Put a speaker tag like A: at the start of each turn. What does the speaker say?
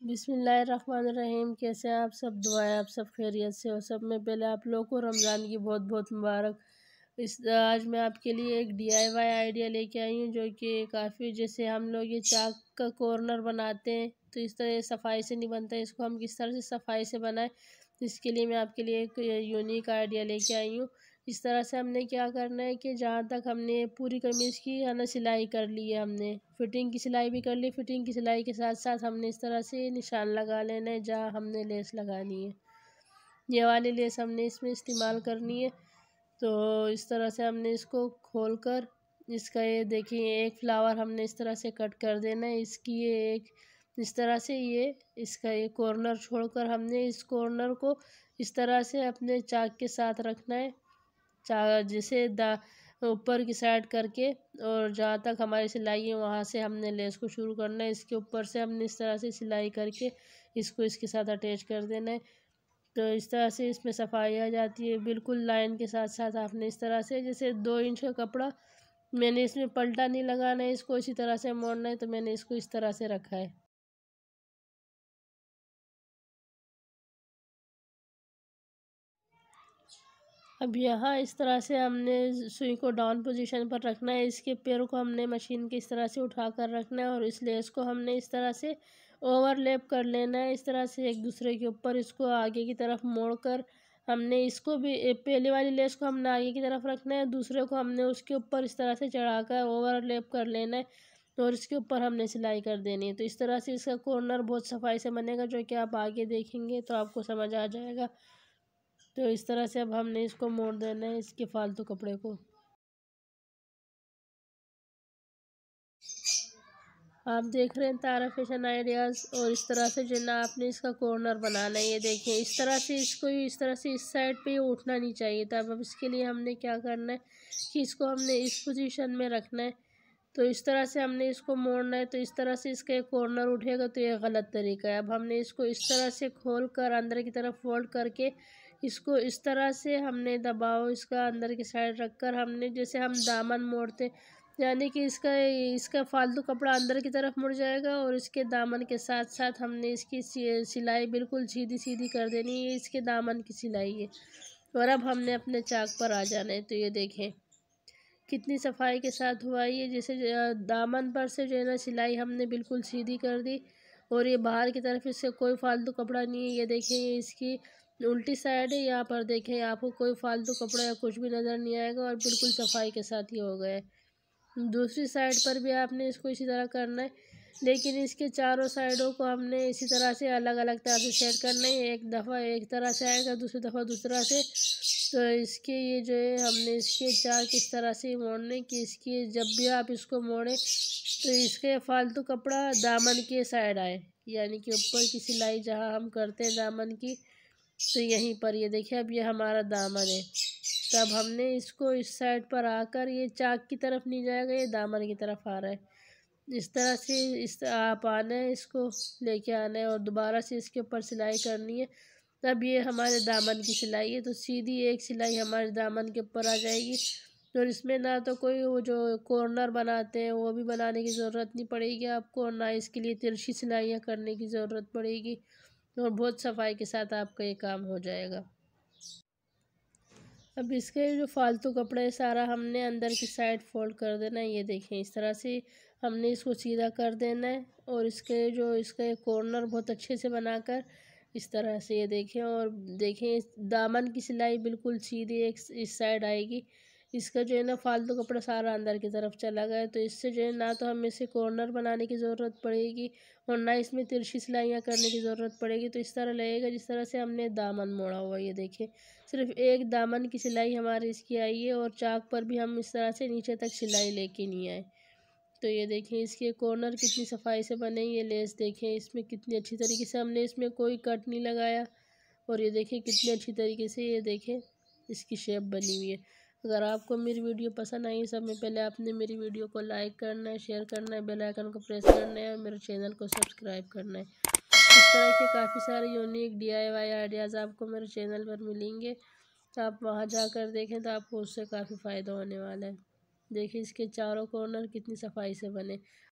A: बिस्मिल्लाहिर्रहमानिर्रहीम। कैसे हैं आप सब? दुआएं आप सब खैरियत से हो। सब में पहले आप लोगों को रमज़ान की बहुत बहुत मुबारक। आज मैं आपके लिए एक DIY आइडिया लेके आई हूँ, जो कि काफ़ी, जैसे हम लोग ये चाक का कॉर्नर बनाते हैं तो इस तरह सफाई से नहीं बनता। इसको हम किस तरह से सफाई से बनाएं, तो इसके लिए मैं आपके लिए एक यूनिक आइडिया लेके आई हूँ। इस तरह से हमने क्या करना है कि जहाँ तक हमने पूरी कमीज़ की है ना सिलाई कर ली है, हमने फिटिंग की सिलाई भी कर ली। फिटिंग की सिलाई के साथ साथ हमने इस तरह से निशान लगा लेना है जहाँ हमने लेस लगानी है। ये वाली लेस हमने इसमें इस्तेमाल करनी है। तो इस तरह से हमने इसको खोल कर, इसका ये देखिए एक फ्लावर हमने इस तरह से कट कर देना है। इसकी ये एक इस तरह से इसका ये कॉर्नर छोड़कर हमने इस कॉर्नर को इस तरह से अपने चाक के साथ रखना है। जिसे ऊपर की साइड करके, और जहाँ तक हमारी सिलाई है वहाँ से हमने लेस को शुरू करना है। इसके ऊपर से हमने इस तरह से सिलाई करके इसको इसके साथ अटैच कर देना है। तो इस तरह से इसमें सफाई आ जाती है बिल्कुल लाइन के साथ साथ। आपने इस तरह से जैसे 2 इंच का कपड़ा, मैंने इसमें पलटा नहीं लगाना है, इसको इसी तरह से मोड़ना है, तो मैंने इसको इस तरह से रखा है। अब यहाँ इस तरह से हमने सुई को डाउन पोजीशन पर रखना है। इसके पैरों को हमने मशीन के इस तरह से उठा कर रखना है, और इस लेस को हमने इस तरह से ओवरलैप कर लेना है। इस तरह से एक दूसरे के ऊपर इसको आगे की तरफ मोड़कर हमने इसको भी पहले वाली लेस को हमने आगे की तरफ रखना है, दूसरे को हमने उसके ऊपर इस तरह से चढ़ाकर ओवरलैप कर लेना है, और इसके ऊपर हमने सिलाई कर देनी है। तो इस तरह से इसका कॉर्नर बहुत सफाई से बनेगा, जो कि आप आगे देखेंगे तो आपको समझ आ जाएगा। तो इस तरह से अब हमने इसको मोड़ देना है, इसके फालतू कपड़े को। आप देख रहे हैं तारा फैशन आइडियाज़, और इस तरह से जो ना आपने इसका कॉर्नर बनाना है। ये देखिए इस तरह से इसको इस तरह से इस साइड पे ये उठना नहीं चाहिए था। अब इसके लिए हमने क्या करना है कि इसको हमने इस पोजीशन में रखना है। तो इस तरह से हमने इसको मोड़ना है, तो इस तरह से इसका एक कॉर्नर उठेगा, तो ये गलत तरीका है। अब हमने इसको इस तरह से खोल कर अंदर की तरफ फोल्ड करके इसको इस तरह से हमने दबाव इसका अंदर की साइड रखकर, हमने जैसे हम दामन मोड़ते, यानी कि इसका इसका फालतू कपड़ा अंदर की तरफ मुड़ जाएगा, और इसके दामन के साथ साथ हमने इसकी सिलाई बिल्कुल सीधी सीधी कर देनी है। इसके दामन की सिलाई है। और अब हमने अपने चाक पर आ जाना है। तो ये देखें कितनी सफाई के साथ हुआ ये, जैसे दामन पर से जो है ना सिलाई हमने बिल्कुल सीधी कर दी, और ये बाहर की तरफ इससे कोई फालतू कपड़ा नहीं है। ये देखें ये इसकी उल्टी साइड है। यहाँ पर देखें आपको कोई फालतू कपड़ा या कुछ भी नज़र नहीं आएगा, और बिल्कुल सफाई के साथ ही हो गया है। दूसरी साइड पर भी आपने इसको इसी तरह करना है, लेकिन इसके चारों साइडों को हमने इसी तरह से अलग अलग तरह से सेट करना है। एक दफ़ा एक तरह से आएगा, दूसरी दफ़ा दूसरा से। तो इसके ये जो है हमने इसके चार किस तरह से मोड़ने की, इसकी जब भी आप इसको मोड़ें तो इसके फालतू कपड़ा दामन के साइड आए, यानी कि ऊपर की सिलाई जहाँ हम करते हैं दामन की, तो यहीं पर ये देखिए अब ये हमारा दामन है। तब हमने इसको इस साइड पर आकर, ये चाक की तरफ नहीं जाएगा, ये दामन की तरफ आ रहा है। इस तरह से इस आप आना है, इसको लेके आना है, और दोबारा से इसके ऊपर सिलाई करनी है। तब ये हमारे दामन की सिलाई है, तो सीधी एक सिलाई हमारे दामन के ऊपर आ जाएगी। और इसमें ना तो कोई वो जो कॉर्नर बनाते हैं वो भी बनाने की ज़रूरत नहीं पड़ेगी आपको, और ना इसके लिए तिरछी सिलाइयाँ करने की ज़रूरत पड़ेगी, और बहुत सफाई के साथ आपका ये काम हो जाएगा। अब इसके जो फालतू कपड़ा है सारा हमने अंदर की साइड फोल्ड कर देना है। ये देखें इस तरह से हमने इसको सीधा कर देना है, और इसके जो इसका कॉर्नर बहुत अच्छे से बनाकर इस तरह से ये देखें, और देखें दामन की सिलाई बिल्कुल सीधी एक इस साइड आएगी। इसका जो है ना फालतू कपड़ा सारा अंदर की तरफ चला गया, तो इससे जो है ना तो हमें इसे कॉर्नर बनाने की ज़रूरत पड़ेगी, और ना इसमें तिरछी सिलाइयाँ करने की ज़रूरत पड़ेगी। तो इस तरह लगेगा जिस तरह से हमने दामन मोड़ा हुआ। ये देखें सिर्फ एक दामन की सिलाई हमारी इसकी आई है, और चाक पर भी हम इस तरह से नीचे तक सिलाई लेके नहीं आए। तो ये देखें इसके कॉर्नर कितनी सफाई से बने। ये लेस देखें इसमें कितनी अच्छी तरीके से हमने इसमें कोई कट नहीं लगाया, और ये देखें कितनी अच्छी तरीके से ये देखें इसकी शेप बनी हुई है। अगर आपको मेरी वीडियो पसंद आई, सब में पहले आपने मेरी वीडियो को लाइक करना है, शेयर करना है, बेल आइकन को प्रेस करना है, और मेरे चैनल को सब्सक्राइब करना है। इस तरह के काफ़ी सारे यूनिक DIY आइडियाज़ आपको मेरे चैनल पर मिलेंगे। तो आप वहाँ जाकर देखें तो आपको उससे काफ़ी फ़ायदा होने वाला है। देखिए इसके चारों कॉर्नर कितनी सफाई से बने।